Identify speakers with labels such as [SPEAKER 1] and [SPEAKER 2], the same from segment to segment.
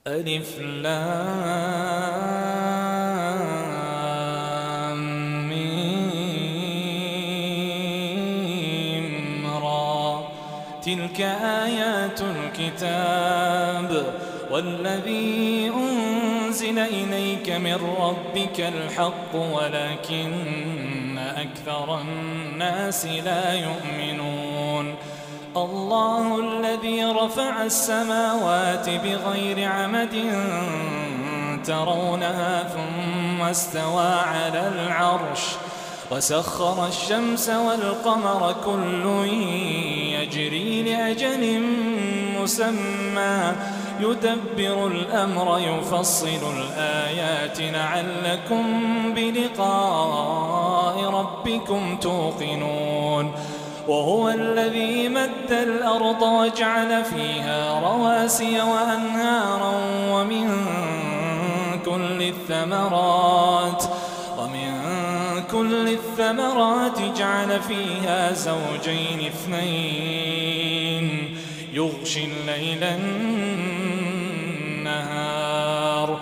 [SPEAKER 1] ألف لام ميم را. تلك آيات الكتاب والذي أنزل إليك من ربك الحق ولكن أكثر الناس لا يؤمنون. الله الذي رفع السماوات بغير عمد ترونها ثم استوى على العرش وسخر الشمس والقمر كل يجري لأجل مسمى يدبر الأمر يفصل الآيات لعلكم بلقاء ربكم توقنون. وهو الذي مد الأرض وجعل فيها رواسي وأنهارا ومن كل الثمرات جعل فيها زوجين اثنين يغشي الليل النهار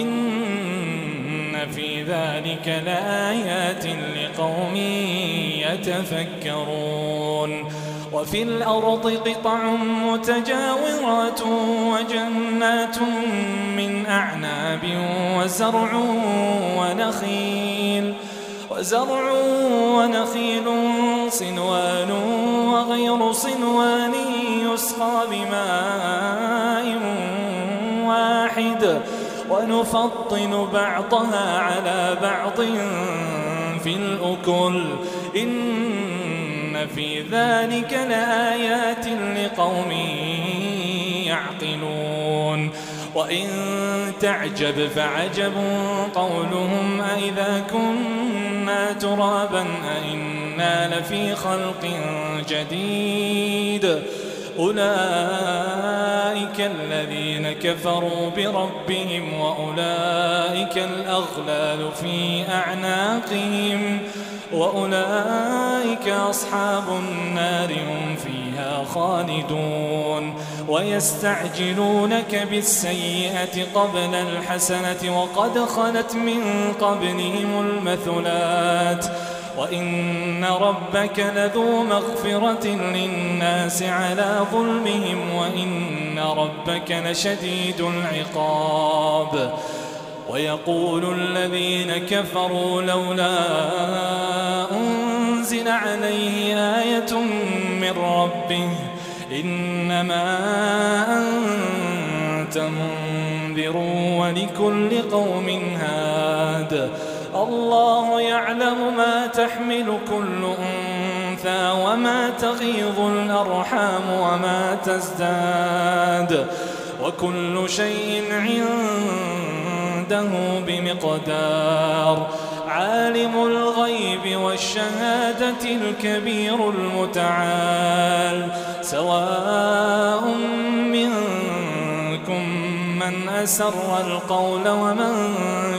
[SPEAKER 1] إن في ذلك لآيات لقوم يتفكرون. وفي الأرض قطع متجاورات وجنات من أعناب وزرع ونخيل صنوان وغير صنوان يسقى بماء واحد ونفضل بعضها على بعض في الأكل إن في ذلك لآيات لقوم يعقلون. وإن تعجب فعجب قولهم أإذا كنا ترابا أإنا لفي خلق جديد أولئك الذين كفروا بربهم وأولئك الأغلال في أعناقهم وأولئك أصحاب النار هم فيها خالدون. ويستعجلونك بالسيئة قبل الحسنة وقد خلت من قبلهم المثلات وإن ربك لذو مغفرة للناس على ظلمهم وإن ربك لشديد العقاب. ويقول الذين كفروا لولا أنزل عليه آية من ربه إنما أنت منذر ولكل قوم هاد. الله يعلم ما تحمل كل أنثى وما تغيض الأرحام وما تزداد وكل شيء عنده بمقدار. عالم الغيب والشهادة الكبير المتعال. سواء منكم من أسر القول ومن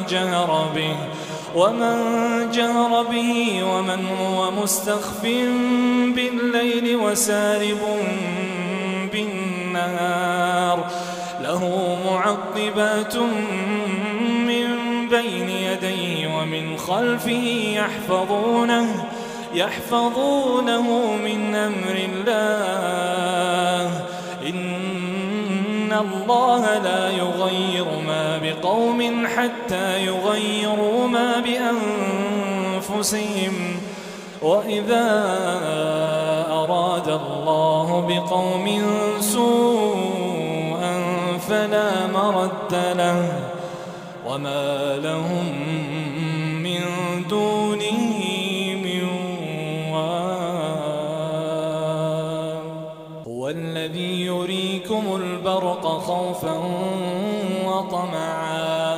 [SPEAKER 1] جهر به ومن هو مستخف بالليل وسارب بالنهار. له معقبات من بين يديه ومن خلفه يحفظونه من أمر الله. إن الله لا يغير ما بقوم حتى يغيروا ما بأنفسهم وإذا أراد الله بقوم سوءا فلا مرد له وما لهم من دونه من وال. هو الذي يريكم البرق خوفا وطمعا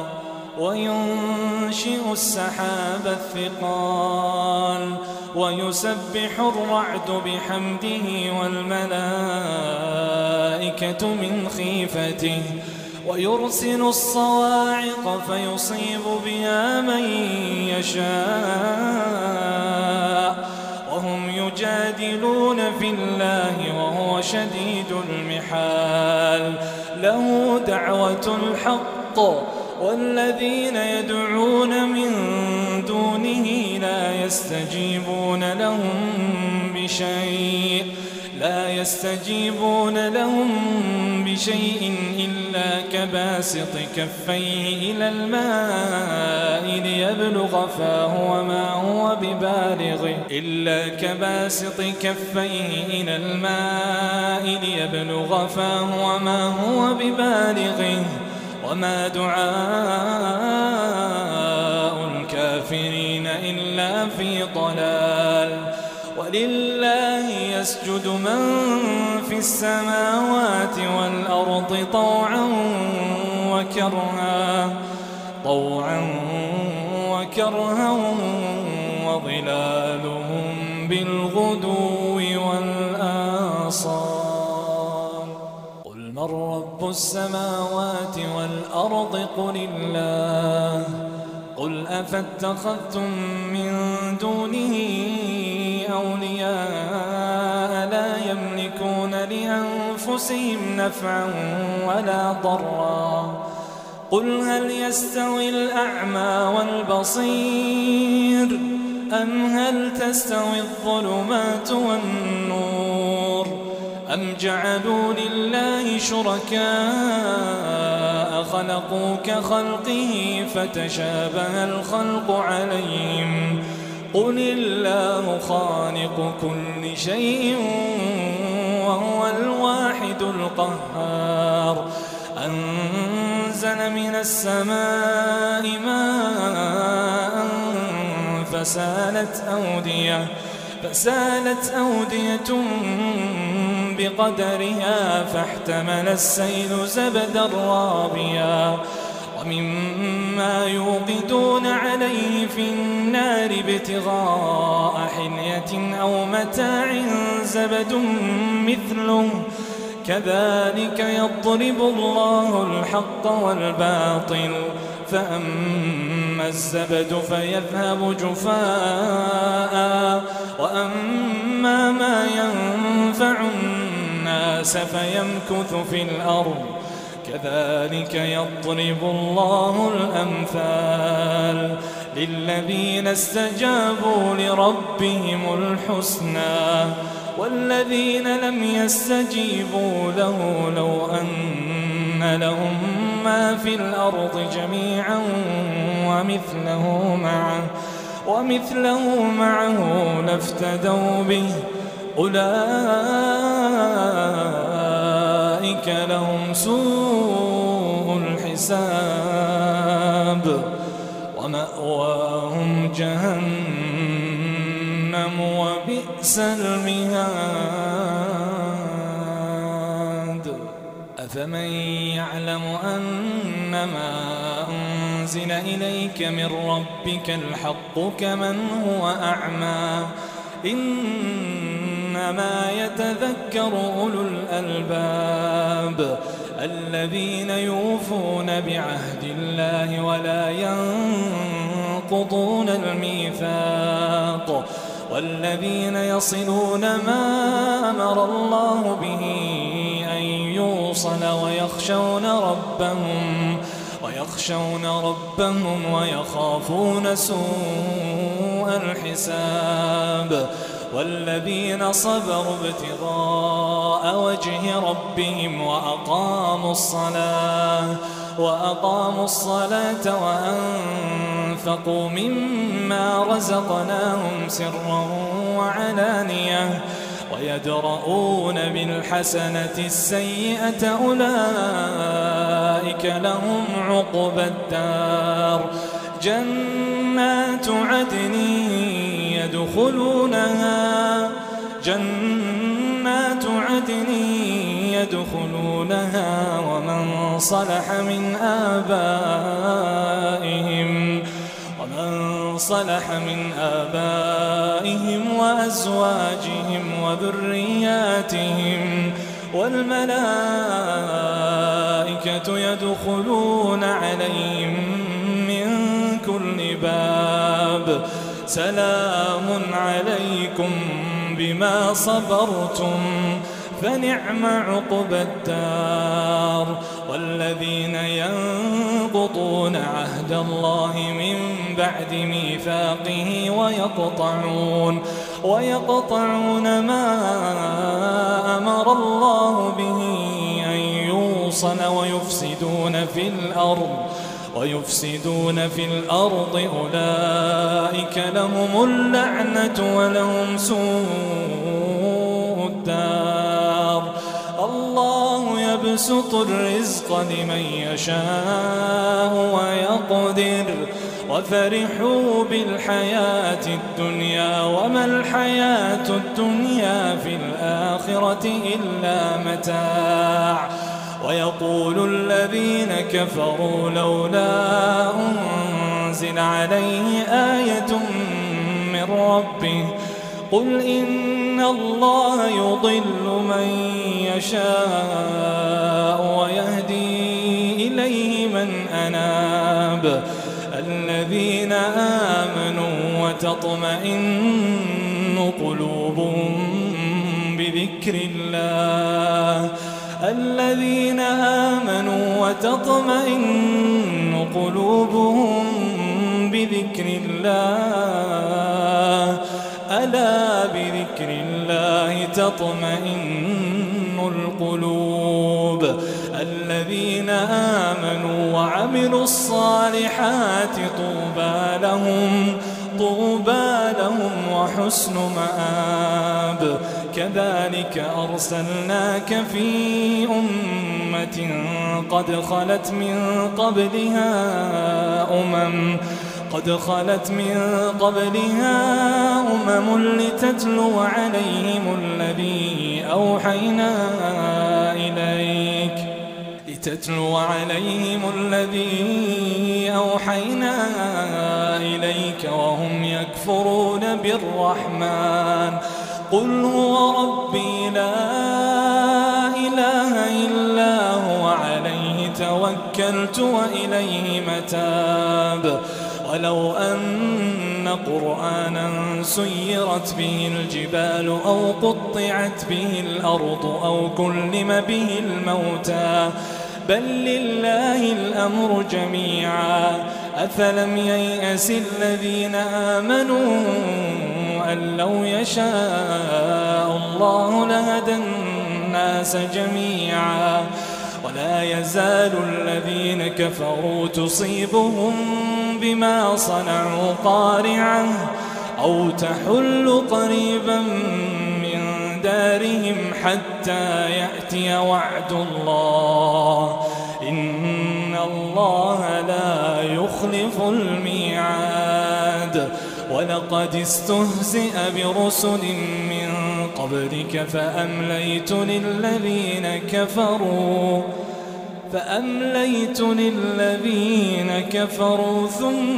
[SPEAKER 1] وينشئ السحاب الثقال ويسبح الرعد بحمده والملائكة من خيفته ويرسل الصواعق فيصيب بها من يشاء وهم يجادلون في الله وهو شديد المحال. له دعوة الحق والذين يدعون من دونه لا يستجيبون لهم بشيء إلا كباسط كفيه إلى الماء ليبلغ فاه وما هو ببالغه وما دعاء الكافرين إلا في ضلال. ولله يسجد من في السماوات والأرض طوعا وكرها وظلالهم بالغدو والآصال. قل من رب السماوات والأرض قل الله. قل أفاتخذتم من دونه أولياء لا يملكون لأنفسهم نفعا ولا ضرا. قل هل يستوي الأعمى والبصير أم هل تستوي الظلمات والنور أم جعلوا لله شركاء خلقوا كخلقه فتشابه الخلق عليهم. قل الله خالق كل شيء وهو الواحد القهار. أنزل من السماء ماء فسالت أودية بقدرها فاحتمل السيل زبدا رابيا ومما يوقدون عليه في النار ابتغاء حلية أو متاع زبد مثله كذلك يضرب الله الحق والباطل فأما الزبد فيذهب جفاء وأما ما ينفع الناس فيمكث في الأرض كذلك يضرب الله الأمثال للذين استجابوا لربهم الحسنى والذين لم يستجيبوا له لو أن لهم ما في الأرض جميعا ومثله معه لافتدوا به أولئك لهم سوء الحساب ومأواهم جهنم وبئس المهاد. أفمن يعلم أنما أنزل إليك من ربك الحق كمن هو أعمى إنما يتذكر أولو الألباب الذين يوفون بعهد الله ولا ينقضون الميثاق والذين يصلون ما أمر الله به أن يوصل ويخشون ربهم ويخافون سوء الحساب والذين صبروا ابتغاء وجه ربهم وأقاموا الصلاة وأنفقوا مما رزقناهم سرا وعلانية ويدرؤون بالحسنة السيئة أولئك لهم عقبى الدار جنات عدن يدخلونها ومن صلح من آبائهم وأزواجهم وذرياتهم والملائكة يدخلون عليهم من كل باب سلام عليكم بما صبرتم فنعم عقبى الدار ينقضون عهد الله من بعد ميثاقه ويقطعون ما أمر الله به أن يوصل ويفسدون في الأرض أولئك لهم اللعنة ولهم سوء الدار. الله يبسط الرزق لمن يشاء ويقدر وفرحوا بالحياة الدنيا وما الحياة الدنيا في الآخرة إلا متاع. ويقول الذين كفروا لولا أنزل عليه آية من ربه قل إن الله يضل من يشاء ويهدي إليه من أناب. الذين آمنوا وتطمئن قلوبهم بذكر الله ألا بذكر الله تطمئن القلوب. الذين آمنوا وعملوا الصالحات طوبى لهم وحسن مآب. كذلك أرسلناك في أمة قد خلت من قبلها أمم لتتلو عليهم الذي أوحينا إليك وهم يكفرون بالرحمن. قل هو ربي لا إله إلا هو عليه توكلت وإليه متاب. ولو أن قرآنا سيرت به الجبال أو قطعت به الأرض أو كلم به الموتى بل لله الأمر جميعا. أفلم ييأس الذين آمنوا أن لو يشاء الله لهدى الناس جميعا. ولا يزال الذين كفروا تصيبهم بما صنعوا قارعة أو تحل قريبا من دارهم حتى يأتي وعد الله إن الله لا يخلف الميعاد. ولقد استهزئ برسل من قبلك فأمليت للذين كفروا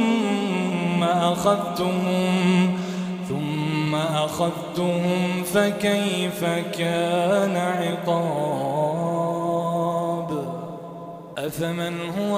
[SPEAKER 1] ثم أخذتهم فكيف كان عقاب. أفمن هو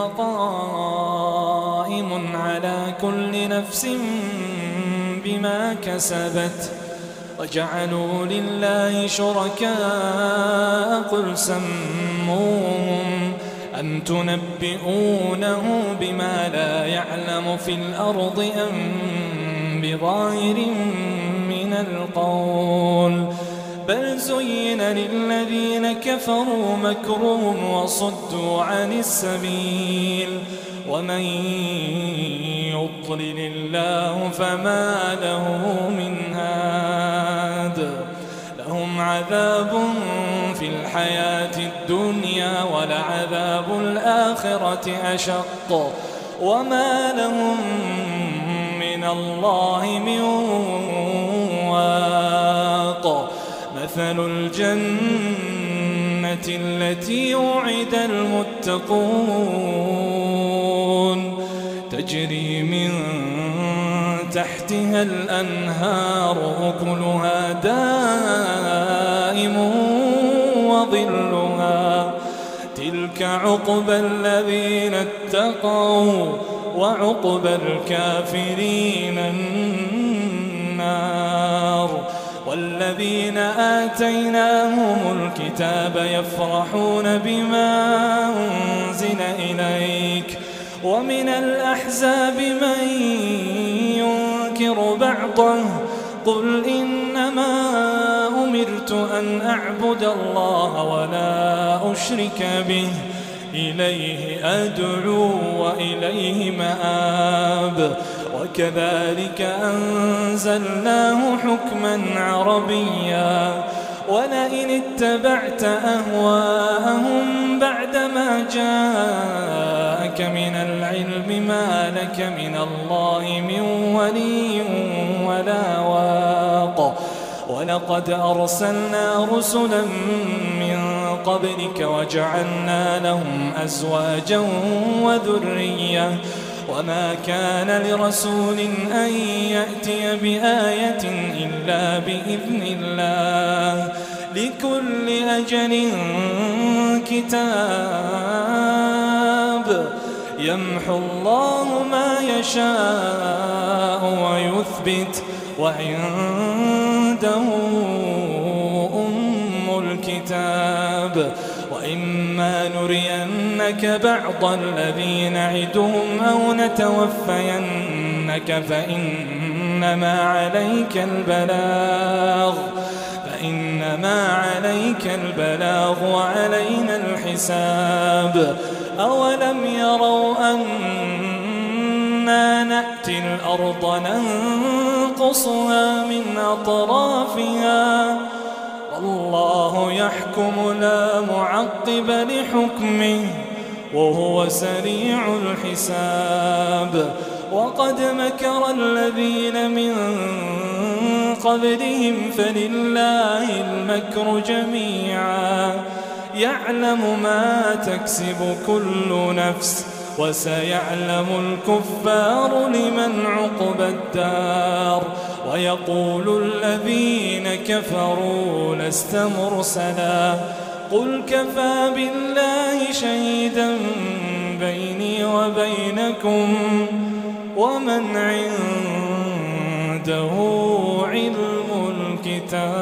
[SPEAKER 1] قائم على كل نفس بما كسبت وجعلوا لله شركاء قل سموهم أم تنبئونه بما لا يعلم في الأرض أم بظاهر من القول بل زين للذين كفروا مكرهم وصدوا عن السبيل ومن يضلل الله فما له من هاد. لهم عذاب في الحياة الدنيا ولعذاب الآخرة أشق وما لهم من الله من واق. مثل الجنة التي وعد المتقون تجري من تحتها الأنهار أكلها دائم وظلها تلك عقبى الذين اتقوا وعقبى الكافرين النار. والذين آتيناهم الكتاب يفرحون بما أنزل إليك ومن الأحزاب من ينكر بعضه قل إنما أمرت أن أعبد الله ولا أشرك به إليه أدعو وإليه مآب وكذلك أنزلناه حكما عربيا ولئن اتبعت أهواءهم بعدما جاءك من العلم ما لك من الله من ولي ولا واق ولقد أرسلنا رسلا من قبلك وجعلنا لهم أزواجا وذرية وما كان لرسول أن يأتي بآية إلا بإذن الله لكل أجل كتاب يمحو الله ما يشاء ويثبت وعنده أم الكتاب وإما نرينك بعض الذي نعدهم أو نتوفينك فإنما عليك البلاغ وعلينا الحساب أولم يروا أنا نأتي الأرض ننقصها من أطرافها والله يحكم لا معقب لحكمه وهو سريع الحساب وقد مكر الذين من قبلهم فلله المكر جميعا يعلم ما تكسب كل نفس وسيعلم الكفار لمن عقبى الدار ويقول الذين كفروا لست مرسلا قل كفى بالله شهيدا بيني وبينكم ومن عنده علم الكتاب